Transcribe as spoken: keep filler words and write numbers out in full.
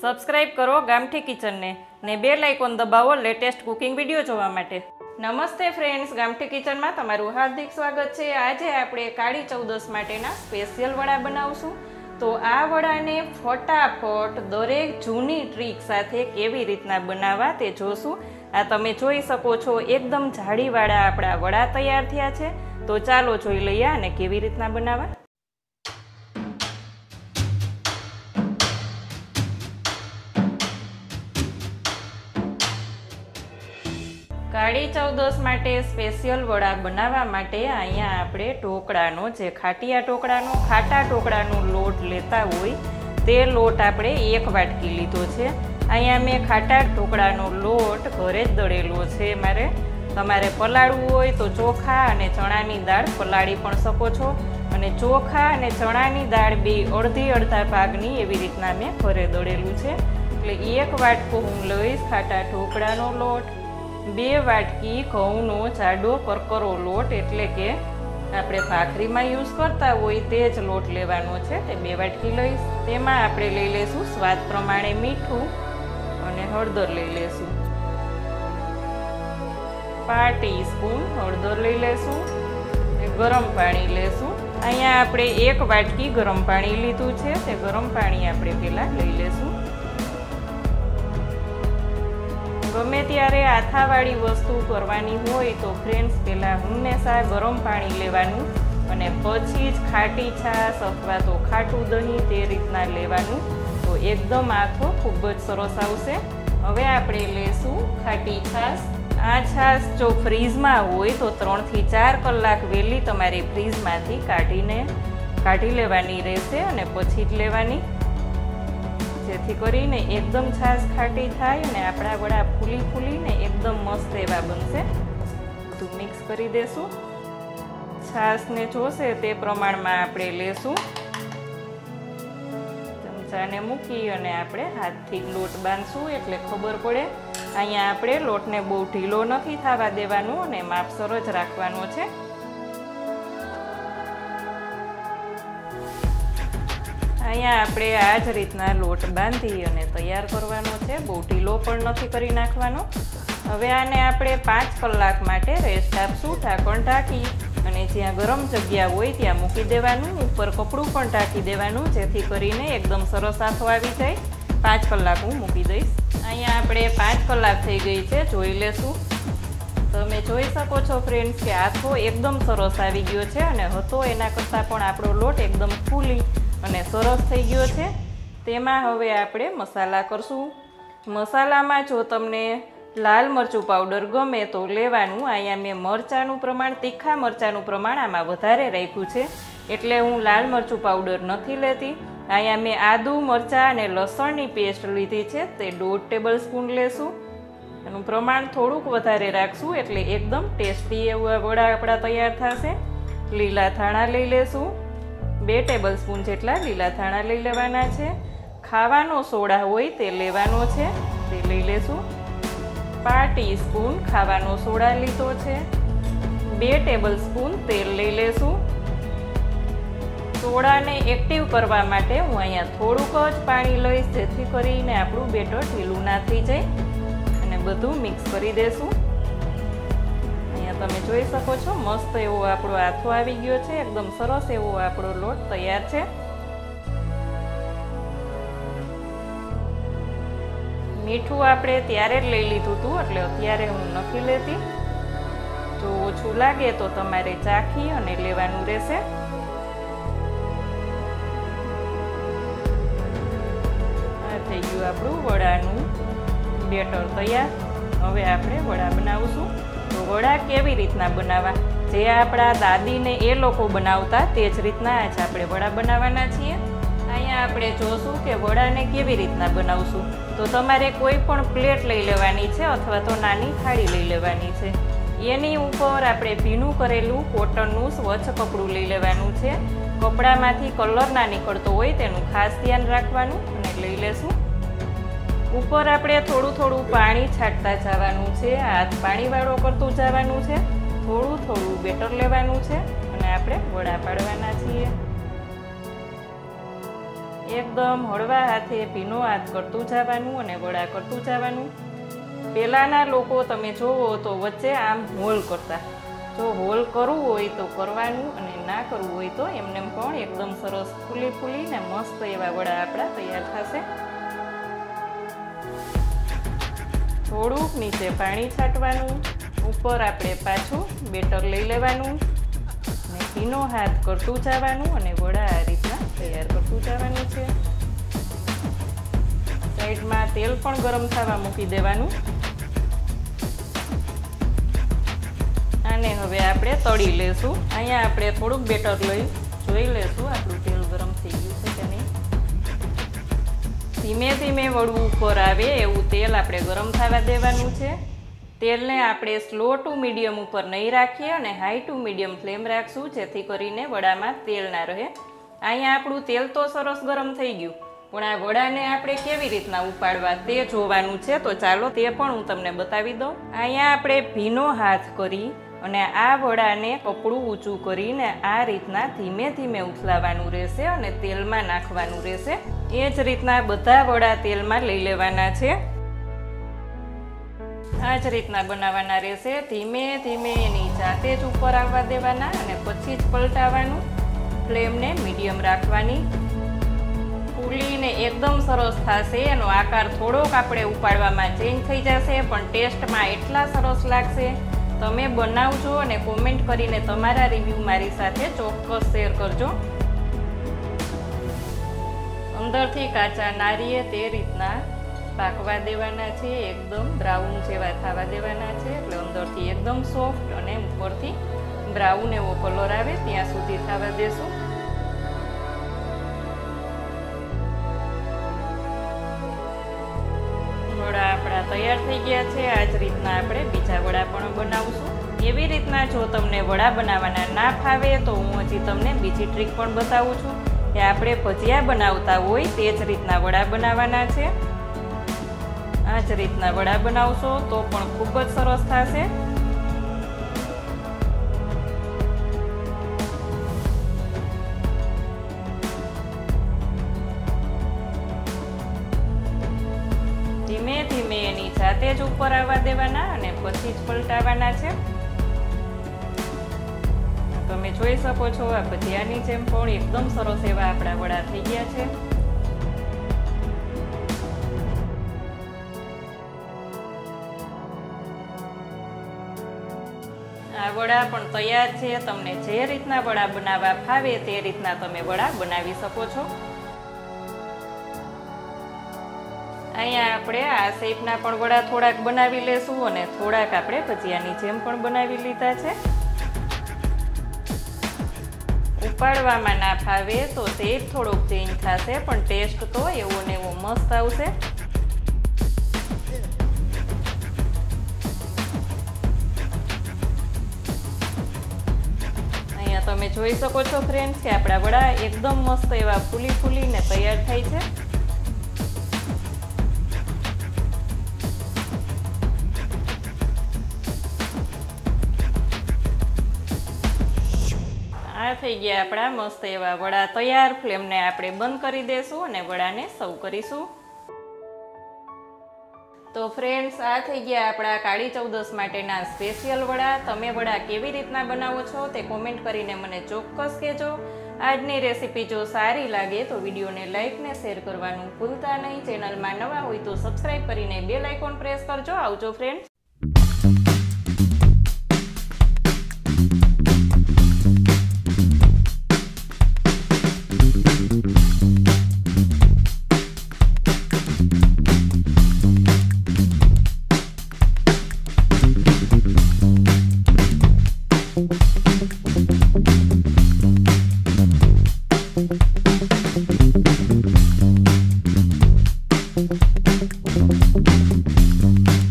Subscribe કરો ગામઠી કિચનને ને બેલ આઇકોન દબાવો લેટેસ્ટ કુકિંગ વિડીયો જોવા માટે। નમસ્તે ફ્રેન્ડ્સ, ગામઠી કિચનમાં તમારું હાર્દિક સ્વાગત છે। આજે આપણે કાળી ચૌદસ માટેના સ્પેશિયલ વડા બનાવશું। તો આ વડાને ફટાફટ દરેક જૂની ટ્રીક સાથે કેવી રીતના બનાવવા તે જોશું। આ તમે જોઈ શકો છો, એકદમ જાળીવાળા આપણા વડા તૈયાર થયા છે। તો ચાલો જોઈ લઈએ આને કેવી રીતના બનાવવા। કાળી ચૌદસ માટે સ્પેશિયલ વડા બનાવવા માટે અહીંયા આપણે ઢોકળાનો જે ખાટિયા ઢોકળાનો ખાટા ઢોકળાનો લોટ લેતા હોય તે લોટ આપણે એક વાટકી લીધો છે। અહીંયા મેં ખાટા ઢોકળાનો લોટ ઘરે જ દળેલો છે। મારે તમારે પલાળવું હોય તો ચોખા અને ચણાની દાળ પલાળી પણ શકો છો, અને ચોખા અને ચણાની દાળ બે અડધી અડધા ભાગની એવી રીતના મેં ઘરે દળેલું છે। એટલે એક વાટકો હું લઈશ ખાટા ઢોકળાનો લોટ, બે વાટકી ઘઉંનો જાડો કરકરો લોટ એટલે કે આપણે ભાખરીમાં યુઝ કરતા હોય તે જ લોટ લેવાનો છે, તે બે વાટકી લઈશ। તેમાં આપણે લઈ લઈશું સ્વાદ પ્રમાણે મીઠું અને હળદર લઈ લઈશું, પાંચ ટીસ્પૂન હળદર લઈ લઈશું, ગરમ પાણી લેશું। અહીંયા આપણે એક વાટકી ગરમ પાણી લીધું છે, તે ગરમ પાણી આપણે પહેલાં લઈ લઈશું। ગમે ત્યારે આથાવાળી વસ્તુ કરવાની હોય તો ફ્રેન્ડ્સ પહેલાં હંમેશા ગરમ પાણી લેવાનું અને પછી જ ખાટી છાશ અથવા તો ખાટું દહીં તે રીતના લેવાનું, તો એકદમ આથો ખૂબ જ સરસ આવશે। હવે આપણે લેશું ખાટી છાશ। આ છાશ જો ફ્રીઝમાં હોય તો ત્રણથી ચાર કલાક વહેલી તમારે ફ્રીઝમાંથી કાઢીને કાઢી લેવાની રહેશે અને પછી જ લેવાની, જેથી કરીને એકદમ છાશ ખાટી થાય અને આપણા વડા ફૂલી ફૂલીને એકદમ મસ્ત એવા બનશે। બધું મિક્સ કરી દેશું। છાશને જોશે તે પ્રમાણમાં આપણે લેશું। ચમચાને મૂકી અને આપણે હાથથી લોટ બાંધશું એટલે ખબર પડે। અહીંયા આપણે લોટને બહુ ઢીલો નથી થવા દેવાનો અને માપસર જ રાખવાનો છે। અહીંયા આપણે આ જ રીતના લોટ બાંધી અને તૈયાર કરવાનો છે, બહુ ઢીલો પણ નથી કરી નાખવાનો। હવે આને આપણે પાંચ કલાક માટે રેસ્ટ આપશું, ઢાંકણ ઢાંકી અને જ્યાં ગરમ જગ્યા હોય ત્યાં મૂકી દેવાનું, ઉપર કપડું પણ ઢાંકી દેવાનું, જેથી કરીને એકદમ સરસ આથો આવી જાય। પાંચ કલાક હું મૂકી દઈશ। અહીંયા આપણે પાંચ કલાક થઈ ગઈ છે, જોઈ લેશું। તમે જોઈ શકો છો ફ્રેન્ડ્સ કે આથો એકદમ સરસ આવી ગયો છે અને હતો એના કરતાં પણ આપણો લોટ એકદમ ફૂલી અને સરસ થઈ ગયો છે। તેમાં હવે આપણે મસાલા કરશું। મસાલામાં જો તમને લાલ મરચું પાવડર ગમે તો લેવાનું। અહીંયા મેં મરચાંનું પ્રમાણ, તીખા મરચાંનું પ્રમાણ આમાં વધારે રાખ્યું છે એટલે હું લાલ મરચું પાવડર નથી લેતી। અહીંયા મેં આદુ મરચાં અને લસણની પેસ્ટ લીધી છે, તે દોઢ ટેબલ સ્પૂન લેશું। એનું પ્રમાણ થોડુંક વધારે રાખશું એટલે એકદમ ટેસ્ટી એવા વડા આપણા તૈયાર થશે। લીલા ધાણા લઈ લેશું, બે ટેબલ સ્પૂન જેટલા લીલા ધાણા લઈ લેવાના છે। ખાવાનો સોડા હોય તે લેવાનો છે, તે લઈ લેશું। પાંચ ટીસ્પૂન ખાવાનો સોડા લીધો છે। બે ટેબલ સ્પૂન તેલ લઈ લેશું। સોડાને એક્ટિવ કરવા માટે હું અહીંયા થોડુંક જ પાણી લઈશ, જેથી કરીને આપણું બેટર ઢીલું ના થઈ જાય અને બધું મિક્સ કરી દેશું। તમે જોઈ શકો છો મસ્ત એવો આપણો આથો આવી ગયો છે, એકદમ સરસ એવો આપણો લોટ તૈયાર છે। મીઠું આપણે ત્યારે જ લઈ લીધું હતું એટલે અત્યારે હું નથી લેતી, જો ઓછું લાગે તો તમારે ચાખી અને લેવાનું રહેશે। આ થઈ ગયું આપણું વડાનું બેટર તૈયાર। હવે આપણે વડા બનાવશું। તો વડા કેવી રીતના બનાવવા, જે આપણા દાદીને એ લોકો બનાવતા તે જ રીતના આજ આપણે વડા બનાવવાના છીએ। અહીંયા આપણે જોશું કે વડાને કેવી રીતના બનાવશું। તો તમારે કોઈ પણ પ્લેટ લઈ લેવાની છે અથવા તો નાની થાળી લઈ લેવાની છે। એની ઉપર આપણે ભીનું કરેલું કોટનનું સ્વચ્છ કપડું લઈ લેવાનું છે। કપડામાંથી કલર ના નીકળતો હોય તેનું ખાસ ધ્યાન રાખવાનું અને લઈ લેશું। ઉપર આપણે થોડું થોડું પાણી છાંટતા જવાનું છે, હાથ પાણીવાળો કરતું જવાનું છે, થોડું થોડું બેટર લેવાનું છે અને આપણે વડા પાડવાના છીએ। એકદમ હળવા હાથે ભીનો હાથ કરતું જવાનું અને વડા કરતું જવાનું. પહેલાંના લોકો તમે જોવો તો વચ્ચે આમ હોલ કરતા. જો હોલ કરવું હોય તો કરવાનું અને ના કરવું હોય તો એમને પણ એકદમ સરસ ફૂલી ફૂલીને મસ્ત એવા વડા આપણા તૈયાર થશે. થોડુંક નીચે પાણી છાંટવાનું, ઉપર આપણે પાછું બેટર લઈ લેવાનું અને ભીનો હાથ કરતું જવાનું અને વડા આ રીતના તૈયાર કરતું જવાનું છે. સાઈડમાં તેલ પણ ગરમ થવા મૂકી દેવાનું. આને હવે આપણે તળી લેશું. અહીંયા આપણે થોડુંક બેટર લઈ જોઈ લેશું આપણું તેલ ગરમ થઈ ગયું છે કે નહીં. ધીમે ધીમે વડું ઉપર આવે એવું તેલ આપણે ગરમ થવા દેવાનું છે. તેલને આપણે સ્લો ટુ મીડિયમ ઉપર નહીં રાખીએ અને હાઈ ટુ મીડિયમ ફ્લેમ રાખશું, જેથી કરીને વડામાં તેલ ના રહે. અહીંયા આપણું તેલ તો સરસ ગરમ થઈ ગયું, પણ આ વડાને આપણે કેવી રીતના ઉપાડવા તે જોવાનું છે. તો ચાલો તે પણ હું તમને બતાવી દઉં. અહીંયા આપણે ભીનો હાથ કરી અને આ વડાને કપડું ઊંચું કરીને આ રીતના ધીમે ધીમે ઉથલાવવાનું રહેશે અને તેલમાં નાખવાનું રહેશે. એ જ રીતના બધા વડા તેલમાં લઈ લેવાના છે. આ જ રીતના બનાવવાના રહેશે. ધીમે ધીમે એની જાતે જ ઉપર આવવા દેવાના અને પછી જ પલટાવવાનું. ફ્લેમને મીડિયમ રાખવાની. ફૂલીને એકદમ સરસ થશે. એનો આકાર થોડોક આપણે ઉપાડવામાં ચેન્જ થઈ જશે, પણ ટેસ્ટમાં એટલા સરસ લાગશે. તમે બનાવજો અને કોમેન્ટ કરીને તમારા રિવ્યૂ મારી સાથે ચોક્કસ શેર કરજો. અંદરથી કાચા નારીએ તે રીતના પાકવા દેવાના છે. એકદમ બ્રાઉન જેવા થવા દેવાના છે, એટલે અંદરથી એકદમ સોફ્ટ અને ઉપરથી બ્રાઉન એવો કલર આવે ત્યાં સુધી થવા દેશું. વડા આપણા તૈયાર થઈ ગયા છે. આ જ રીતના આપણે બીજા વડા પણ બનાવશું. એવી રીતના જો તમને વડા બનાવવાના ના ફાવે તો હું હજી તમને બીજી ટ્રીક પણ બતાવું છું કે આપણે ભજીયા બનાવતા હોય તે જ રીતના વડા બનાવવાના છે. આ જ રીતના વડા બનાવશો તો પણ ખૂબ જ સરસ થશે. ધીમે ધીમે એની જાતે જ ઉપર આવવા દેવાના અને પછી જ પલટાવવાના છે. તમે જોઈ શકો છો આ ભજીયાની જેમ પણ એકદમ સરસ એવા આપણા વડા થઈ ગયા છે. આ વડા પણ તૈયાર છે. તમને જે રીતના વડા બનાવવા ફાવે તે રીતના તમે વડા બનાવી શકો છો. અહીંયા આપણે આ શેપના પણ વડા થોડાક બનાવી લેશું અને થોડાક આપણે ભજીયાની જેમ પણ બનાવી લીધા છે. ઉપાડવામાં ના ફાવે તો શેપ થોડોક ચેન્જ થશે, પણ ટેસ્ટ તો એવો ને એવો મસ્ત આવશે. અહીંયા તમે જોઈ શકો છો ફ્રેન્ડ્સ કે આપણા વડા એકદમ મસ્ત એવા ફૂલી ફૂલીને તૈયાર થાય છે. આ થઈ ગયા આપણા મસ્ત એવા વડા તૈયાર. ફ્લેમને આપણે બંધ કરી દેશું અને વડાને સર્વ કરીશું. તો ફ્રેન્ડ્સ, આ થઈ ગયા આપણા કાળી ચૌદસ માટેના સ્પેશિયલ વડા. તમે વડા કેવી રીતના બનાવો છો તે કોમેન્ટ કરીને મને ચોક્કસ કહેજો. આજની રેસીપી જો સારી લાગે તો વિડીયોને લાઈક ને શેર કરવાનું ભૂલતા નહીં. ચેનલમાં નવા હોય તો સબસ્ક્રાઈબ કરીને બેલ આઇકોન પ્રેસ કરજો. આવજો ફ્રેન્ડ્સ. Thank you.